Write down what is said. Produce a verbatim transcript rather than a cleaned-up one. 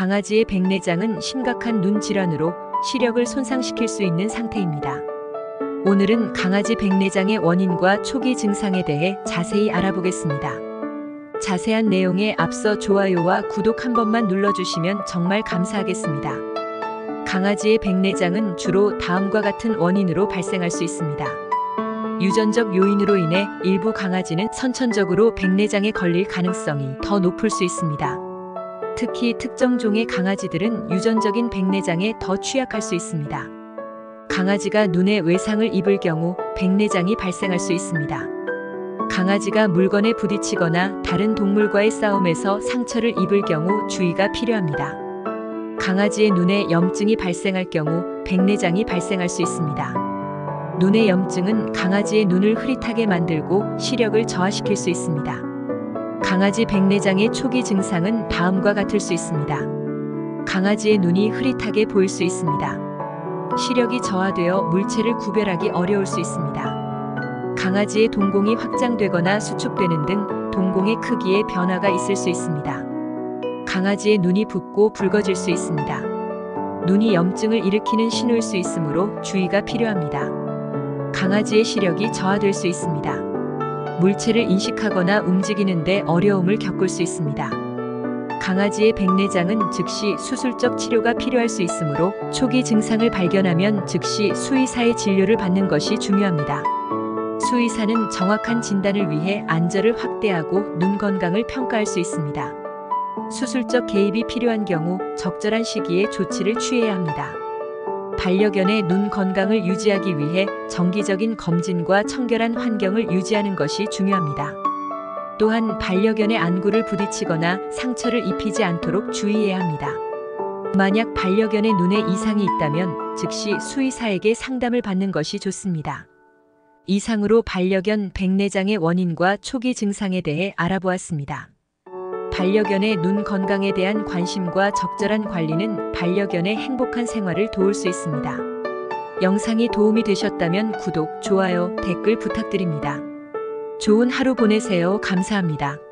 강아지의 백내장은 심각한 눈 질환으로 시력을 손상시킬 수 있는 상태입니다. 오늘은 강아지 백내장의 원인과 초기 증상에 대해 자세히 알아보겠습니다. 자세한 내용에 앞서 좋아요와 구독 한 번만 눌러주시면 정말 감사하겠습니다. 강아지의 백내장은 주로 다음과 같은 원인으로 발생할 수 있습니다. 유전적 요인으로 인해 일부 강아지는 선천적으로 백내장에 걸릴 가능성이 더 높을 수 있습니다. 특히 특정 종의 강아지들은 유전적인 백내장에 더 취약할 수 있습니다. 강아지가 눈에 외상을 입을 경우 백내장이 발생할 수 있습니다. 강아지가 물건에 부딪히거나 다른 동물과의 싸움에서 상처를 입을 경우 주의가 필요합니다. 강아지의 눈에 염증이 발생할 경우 백내장이 발생할 수 있습니다. 눈의 염증은 강아지의 눈을 흐릿하게 만들고 시력을 저하시킬 수 있습니다. 강아지 백내장의 초기 증상은 다음과 같을 수 있습니다. 강아지의 눈이 흐릿하게 보일 수 있습니다. 시력이 저하되어 물체를 구별하기 어려울 수 있습니다. 강아지의 동공이 확장되거나 수축되는 등 동공의 크기에 변화가 있을 수 있습니다. 강아지의 눈이 붓고 붉어질 수 있습니다. 눈이 염증을 일으키는 신호일 수 있으므로 주의가 필요합니다. 강아지의 시력이 저하될 수 있습니다. 물체를 인식하거나 움직이는데 어려움을 겪을 수 있습니다. 강아지의 백내장은 즉시 수술적 치료가 필요할 수 있으므로 초기 증상을 발견하면 즉시 수의사의 진료를 받는 것이 중요합니다. 수의사는 정확한 진단을 위해 안절을 확대하고 눈 건강을 평가할 수 있습니다. 수술적 개입이 필요한 경우 적절한 시기에 조치를 취해야 합니다. 반려견의 눈 건강을 유지하기 위해 정기적인 검진과 청결한 환경을 유지하는 것이 중요합니다. 또한 반려견의 안구를 부딪히거나 상처를 입히지 않도록 주의해야 합니다. 만약 반려견의 눈에 이상이 있다면 즉시 수의사에게 상담을 받는 것이 좋습니다. 이상으로 반려견 백내장의 원인과 초기 증상에 대해 알아보았습니다. 반려견의 눈 건강에 대한 관심과 적절한 관리는 반려견의 행복한 생활을 도울 수 있습니다. 영상이 도움이 되셨다면 구독, 좋아요, 댓글 부탁드립니다. 좋은 하루 보내세요. 감사합니다.